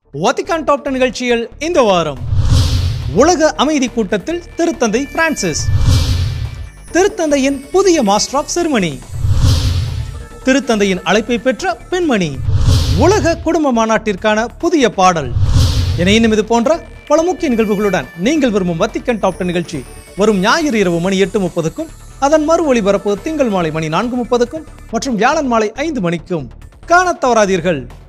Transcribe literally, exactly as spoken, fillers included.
Vatican Top ten நிகழ்ச்சியில் இந்த வாரம் உலக அமைதி கூட்டத்தில் திருத்தந்தை பிரான்சிஸ், திருத்தந்தையின் புதிய மாஸ்டர் ஆஃப் செரிமனி, திருத்தந்தையின் அழைப்பை பெற்ற பெண்மணி, உலக குடும்ப மாநாட்டிற்கான புதிய பாடல் என இன்னும் இது போன்ற பல முக்கிய நிகழ்வுகளுடன் நீங்கள் விரும்பும் வத்திக்கன் டாப் டென் நிகழ்ச்சி வரும் ஞாயிறு இரவு மணி எட்டு முப்பதுக்கும் அதன் மறு ஒளிபரப்பு திங்கள் மாலை மணி நான்கு முப்பதுக்கும் மற்றும் வியாழன் மாலை ஐந்து மணிக்கும் காணத் தவறாதீர்கள்.